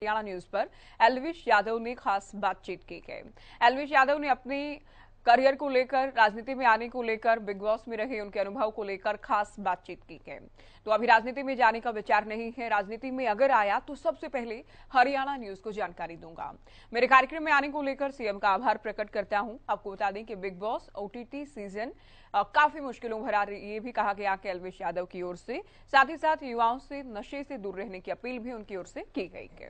Haryana news पर एल्विश यादव ने खास बातचीत की है। एल्विश यादव ने अपने करियर को लेकर, राजनीति में आने को लेकर, बिग बॉस में रहे उनके अनुभव को लेकर खास बातचीत की है। तो अभी राजनीति में जाने का विचार नहीं है। राजनीति में अगर आया तो सबसे पहले हरियाणा न्यूज को जानकारी दूंगा। मेरे कार्यक्रम में आने को लेकर सीएम का आभार प्रकट करता हूं। आपको बता दें कि बिग बॉस ओटीटी सीजन काफी मुश्किलों भरा, ये भी कहा गया कि एल्विश यादव की ओर से, साथ ही साथ युवाओं से नशे से दूर रहने की अपील भी उनकी ओर से की गई है।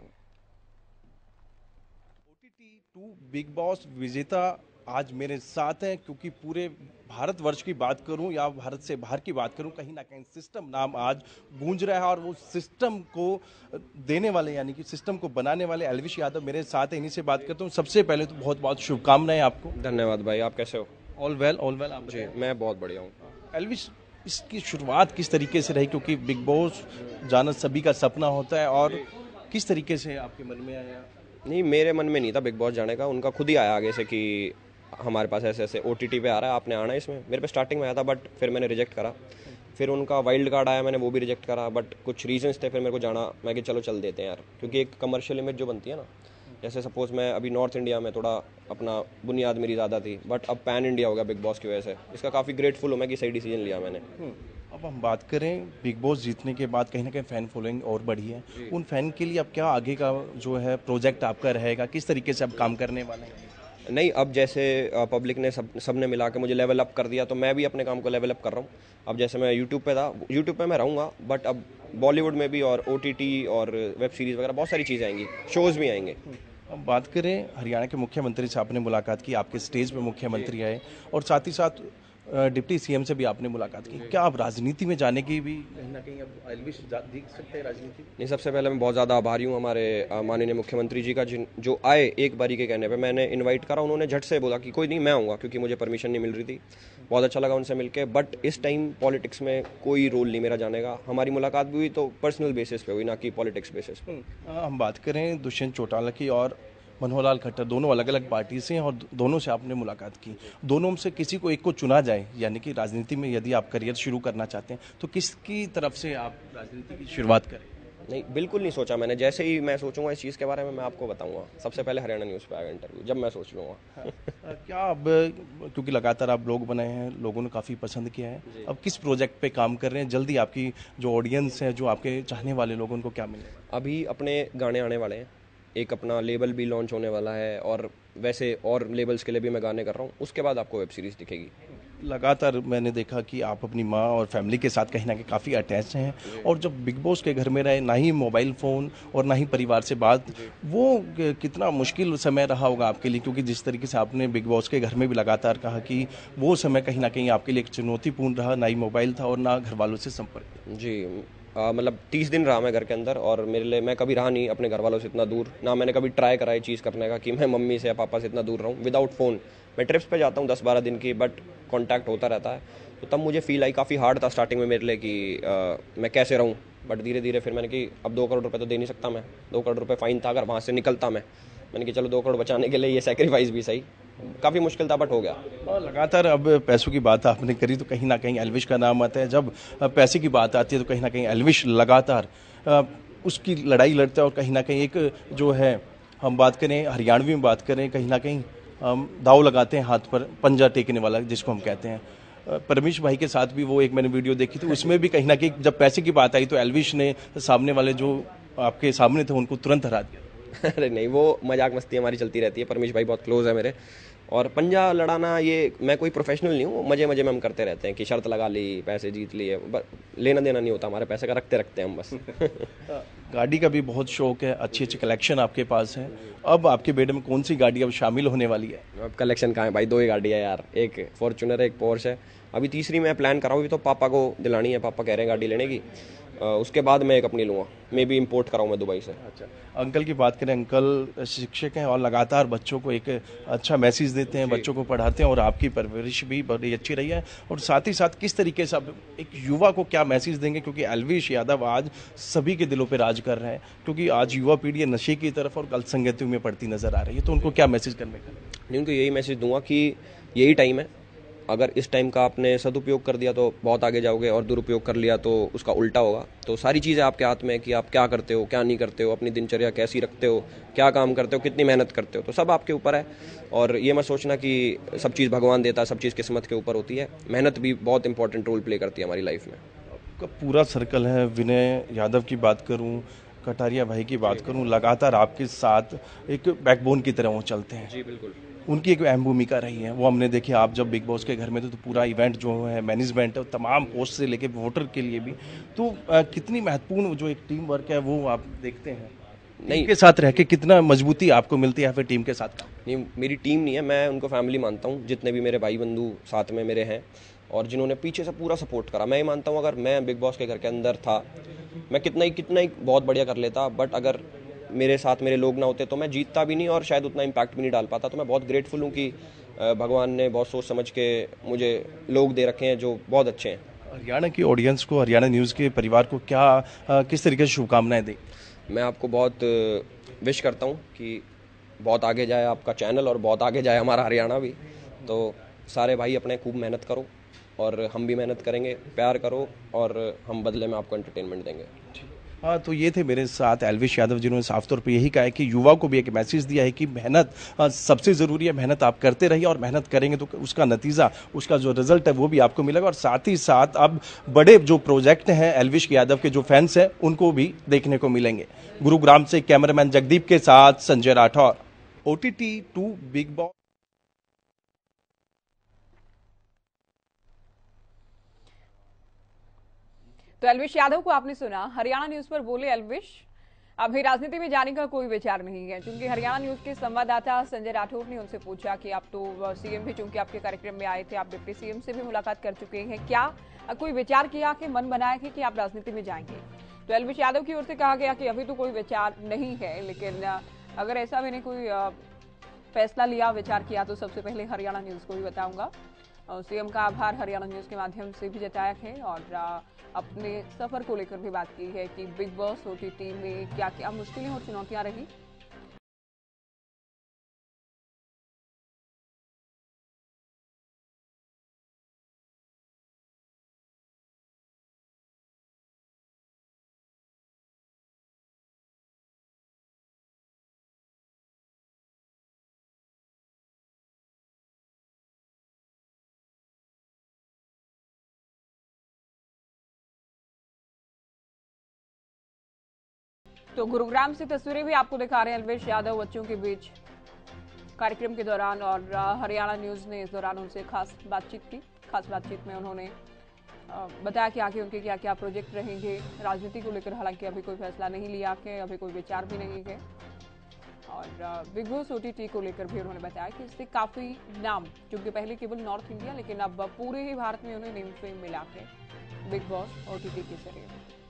ओटीटी 2 बिग बॉस विजेता आज मेरे साथ हैं, क्योंकि पूरे भारतवर्ष की बात करूं या भारत से बाहर की बात करूं, कहीं ना कहीं सिस्टम नाम आज गूंज रहा है और वो सिस्टम को देने वाले यानी कि सिस्टम को बनाने वाले एल्विश यादव मेरे साथ हैं। इन्हीं से बात करता हूं। सबसे पहले तो बहुत बहुत शुभकामनाएं आपको। धन्यवाद भाई, आप कैसे हो? ऑल वेल आप जी, मैं बहुत बढ़िया हूँ। एल्विश, इसकी शुरुआत किस तरीके से रही, क्योंकि बिग बॉस जाना सभी का सपना होता है, और किस तरीके से आपके मन में आया? नहीं, मेरे मन में नहीं था बिग बॉस जाने का, उनका खुद ही आया आगे से कि हमारे पास ऐसे ऐसे ओटीटी पे आ रहा है, आपने आना है इसमें। मेरे पे स्टार्टिंग में आया था, बट फिर मैंने रिजेक्ट करा। फिर उनका वाइल्ड कार्ड आया, मैंने वो भी रिजेक्ट करा, बट कुछ रीजंस थे, फिर मेरे को जाना, मैं कि चलो चल देते हैं यार, क्योंकि एक कमर्शियल इमेज जो बनती है ना, जैसे सपोज मैं अभी नॉर्थ इंडिया में थोड़ा अपना बुनियाद मेरी ज़्यादा थी, बट अब पैन इंडिया हो गया बिग बॉस की वजह से। इसका काफ़ी ग्रेटफुल हूँ मैं कि सही डिसीजन लिया मैंने। अब हम बात करें बिग बॉस जीतने के बाद, कहीं ना कहीं फैन फॉलोइंग और बढ़ी है। उन फैन के लिए अब क्या आगे का जो है प्रोजेक्ट आपका रहेगा, किस तरीके से आप काम करने वाले हैं? नहीं, अब जैसे पब्लिक ने सबने मिला के मुझे लेवल अप कर दिया, तो मैं भी अपने काम को लेवल अप कर रहा हूँ। अब जैसे मैं यूट्यूब पे था, यूट्यूब पे मैं रहूँगा, बट अब बॉलीवुड में भी और ओटीटी और वेब सीरीज़ वगैरह बहुत सारी चीज़ें आएंगी, शोज़ भी आएंगे। अब बात करें हरियाणा के मुख्यमंत्री से आपने मुलाकात की, आपके स्टेज पे मुख्यमंत्री आए, और साथ ही साथ डिप्टी सीएम से भी आपने मुलाकात की। क्या आप राजनीति में जाने की भी कहीं ना कहीं अब एल्विश देख सकते हैं राजनीति? नहीं, सबसे पहले मैं बहुत ज़्यादा आभारी हूँ हमारे माननीय मुख्यमंत्री जी का, जो आए एक बारी के कहने पे। मैंने इनवाइट करा, उन्होंने झट से बोला कि कोई नहीं, मैं आऊँगा, क्योंकि मुझे परमिशन नहीं मिल रही थी। बहुत अच्छा लगा उनसे मिलके, बट इस टाइम पॉलिटिक्स में कोई रोल नहीं मेरा जाने का। हमारी मुलाकात भी हुई तो पर्सनल बेसिस पे हुई, ना कि पॉलिटिक्स बेसिस पे। हम बात करें दुष्यंत चौटाला की और मनोहर लाल खट्टर, दोनों अलग अलग पार्टी से हैं और दोनों से आपने मुलाकात की। दोनों में से किसी को एक को चुना जाए, यानी कि राजनीति में यदि आप करियर शुरू करना चाहते हैं, तो किसकी तरफ से आप राजनीति की शुरुआत करें? नहीं, बिल्कुल नहीं सोचा मैंने। जैसे ही मैं सोचूंगा इस चीज़ के बारे में, मैं आपको बताऊंगा। सबसे पहले हरियाणा न्यूज़ पे आएगा इंटरव्यू, जब मैं सोच लूँगा। क्या अब, क्योंकि लगातार आप ब्लॉग बनाए हैं, लोगों ने काफ़ी पसंद किया है, अब किस प्रोजेक्ट पे काम कर रहे हैं? जल्दी आपकी जो ऑडियंस है, जो आपके चाहने वाले लोग, उनको क्या मिलेगा? अभी अपने गाने आने वाले हैं, एक अपना लेबल भी लॉन्च होने वाला है, और वैसे और लेबल्स के लिए भी मैं गाने कर रहा हूँ। उसके बाद आपको वेब सीरीज़ दिखेगी। लगातार मैंने देखा कि आप अपनी माँ और फैमिली के साथ कहीं ना कहीं काफ़ी अटैच हैं, और जब बिग बॉस के घर में रहे, ना ही मोबाइल फ़ोन और ना ही परिवार से बात, वो कितना मुश्किल समय रहा होगा आपके लिए, क्योंकि जिस तरीके से आपने बिग बॉस के घर में भी लगातार कहा कि वो समय कहीं ना कहीं आपके लिए एक चुनौतीपूर्ण रहा, ना ही मोबाइल था और ना घर वालों से संपर्क। जी, मतलब 30 दिन रहा मैं घर के अंदर, और मेरे लिए, मैं कभी रहा नहीं अपने घर वालों से इतना दूर। ना मैंने कभी ट्राई करा ये चीज़ करने का कि मैं मम्मी से या पापा से इतना दूर रहूँ विदाउट फ़ोन। मैं ट्रिप्स पे जाता हूँ 10-12 दिन की, बट कांटेक्ट होता रहता है। तो तब मुझे फील आई, काफ़ी हार्ड था स्टार्टिंग में मेरे लिए कि मैं कैसे रहूँ। बट धीरे धीरे फिर मैंने कि अब 2 करोड़ रुपये तो दे नहीं सकता मैं। 2 करोड़ रुपये फ़ाइन था अगर वहाँ से निकलता मैंने कि चलो 2 करोड़ बचाने के लिए ये सेक्रीफाइस भी सही। काफ़ी मुश्किल था, बट हो गया। और लगातार अब पैसों की बात आपने करी, तो कहीं ना कहीं एल्विश का नाम आता है। जब पैसे की बात आती है तो कहीं ना कहीं एल्विश लगातार उसकी लड़ाई लड़ता है, और कहीं ना कहीं एक जो है, हम बात करें हरियाणवी में बात करें, कहीं ना कहीं दाव लगाते हैं हाथ पर, पंजा टेकने वाला जिसको हम कहते हैं। परमेश भाई के साथ भी वो एक मैंने वीडियो देखी थी, उसमें भी कहीं ना कहीं जब पैसे की बात आई तो एल्विश ने सामने वाले जो आपके सामने थे उनको तुरंत हरा दिया। अरे नहीं, वो मजाक मस्ती हमारी चलती रहती है। परमेश भाई बहुत क्लोज है मेरे, और पंजा लड़ाना ये, मैं कोई प्रोफेशनल नहीं हूँ, मजे मजे में हम करते रहते हैं कि शर्त लगा ली, पैसे जीत लिए, लेना देना नहीं होता हमारे, पैसे का रखते रखते हैं हम बस। गाड़ी का भी बहुत शौक है, अच्छी अच्छी कलेक्शन आपके पास है। अब आपके बेडे में कौन सी गाड़ी अब शामिल होने वाली है? अब कलेक्शन कहाँ है भाई, 2 ही गाड़ी है यार, एक फॉर्च्यूनर है, एक पोर्श है। अभी तीसरी मैं प्लान कर रहा हूँ, तो पापा को दिलानी है, पापा कह रहे हैं गाड़ी लेने की। उसके बाद मैं एक अपनी लूँगा, मे भी इम्पोर्ट कराऊँ मैं दुबई से। अच्छा, अंकल की बात करें, अंकल शिक्षक हैं और लगातार बच्चों को एक अच्छा मैसेज देते हैं, बच्चों को पढ़ाते हैं, और आपकी परवरिश भी बड़ी अच्छी रही है। और साथ ही साथ किस तरीके से आप एक युवा को क्या मैसेज देंगे, क्योंकि एल्विश यादव आज सभी के दिलों पर राज कर रहे हैं, क्योंकि आज युवा पीढ़ी नशे की तरफ और गलत संगतियों में पड़ती नजर आ रही है, तो उनको क्या मैसेज करने का? नहीं, उनको यही मैसेज दूंगा कि यही टाइम है, अगर इस टाइम का आपने सदुपयोग कर दिया तो बहुत आगे जाओगे, और दुरुपयोग कर लिया तो उसका उल्टा होगा। तो सारी चीज़ें आपके हाथ में है कि आप क्या करते हो, क्या नहीं करते हो, अपनी दिनचर्या कैसी रखते हो, क्या काम करते हो, कितनी मेहनत करते हो, तो सब आपके ऊपर है। और ये मत सोचना कि सब चीज़ भगवान देता है, सब चीज़ किस्मत के ऊपर होती है। मेहनत भी बहुत इंपॉर्टेंट रोल प्ले करती है हमारी लाइफ में। आपका पूरा सर्कल है, विनय यादव की बात करूं, कटारिया भाई की बात करूं, लगातार आपके साथ एक बैकबोन की तरह वो चलते हैं। जी बिल्कुल। उनकी एक अहम भूमिका रही है, वो हमने देखी। आप जब बिग बॉस के घर में थे तो पूरा इवेंट जो है, मैनेजमेंट है, तमाम पोस्ट से लेके वोटर के लिए भी, तो कितनी महत्वपूर्ण जो एक टीम वर्क है वो आप देखते हैं, टीम नहीं के साथ रह के कितना मजबूती आपको मिलती है फिर टीम के साथ काम? नहीं, मेरी टीम नहीं है, मैं उनको फैमिली मानता हूँ। जितने भी मेरे भाई बंधु साथ में मेरे हैं और जिन्होंने पीछे से पूरा सपोर्ट करा, मैं ये मानता हूँ अगर मैं बिग बॉस के घर के अंदर था, मैं कितना ही बहुत बढ़िया कर लेता, बट अगर मेरे साथ मेरे लोग ना होते तो मैं जीतता भी नहीं और शायद उतना इम्पैक्ट भी नहीं डाल पाता। तो मैं बहुत ग्रेटफुल हूँ कि भगवान ने बहुत सोच समझ के मुझे लोग दे रखे हैं जो बहुत अच्छे हैं। हरियाणा की ऑडियंस को, हरियाणा न्यूज़ के परिवार को क्या किस तरीके से शुभकामनाएं दें? मैं आपको बहुत विश करता हूँ कि बहुत आगे जाए आपका चैनल और बहुत आगे जाए हमारा हरियाणा भी। तो सारे भाई अपने खूब मेहनत करो और हम भी मेहनत करेंगे, प्यार करो और हम बदले में आपको एंटरटेनमेंट देंगे। हाँ, तो ये थे मेरे साथ एल्विश यादव, जिन्होंने साफ तौर पे यही कहा है कि युवा को भी एक मैसेज दिया है कि मेहनत सबसे ज़रूरी है। मेहनत आप करते रहिए और मेहनत करेंगे तो उसका नतीजा, उसका जो रिजल्ट है वो भी आपको मिलेगा। और साथ ही साथ अब बड़े जो प्रोजेक्ट हैं एल्विश यादव के, जो फैंस हैं उनको भी देखने को मिलेंगे। गुरुग्राम से कैमरामैन जगदीप के साथ Sanjay Rathore, OTT 2 Bigg Boss. तो एल्विश यादव को आपने सुना, हरियाणा न्यूज पर बोले एल्विश, अभी राजनीति में जाने का कोई विचार नहीं है। क्योंकि हरियाणा न्यूज के संवाददाता संजय राठौर ने उनसे पूछा कि आप तो सीएम भी चूंकि आपके कार्यक्रम में आए थे, आप डिप्टी सीएम से भी मुलाकात कर चुके हैं, क्या कोई विचार किया कि मन बनाया कि आप राजनीति में जाएंगे? तो एल्विश यादव की ओर से कहा गया कि अभी तो कोई विचार नहीं है, लेकिन अगर ऐसा मैंने कोई फैसला लिया, विचार किया, तो सबसे पहले हरियाणा न्यूज को ही बताऊंगा। सीएम का आभार हरियाणा न्यूज के माध्यम से भी जताया है और अपने सफर को लेकर भी बात की है कि बिग बॉस OTT में क्या क्या मुश्किलें और चुनौतियां रही। तो गुरुग्राम से तस्वीरें भी आपको दिखा रहे हैं एल्विश यादव बच्चों के बीच कार्यक्रम के दौरान, और हरियाणा न्यूज ने इस दौरान उनसे खास बातचीत की। खास बातचीत में उन्होंने बताया कि आगे उनके क्या क्या प्रोजेक्ट रहेंगे। राजनीति को लेकर हालांकि अभी कोई फैसला नहीं लिया है, अभी कोई विचार भी नहीं है। और बिग बॉस OTT को लेकर भी उन्होंने बताया कि इससे काफी नाम, क्योंकि पहले केवल नॉर्थ इंडिया, लेकिन अब पूरे ही भारत में उन्हें नेम फेम मिला है बिग बॉस OTT के जरिए।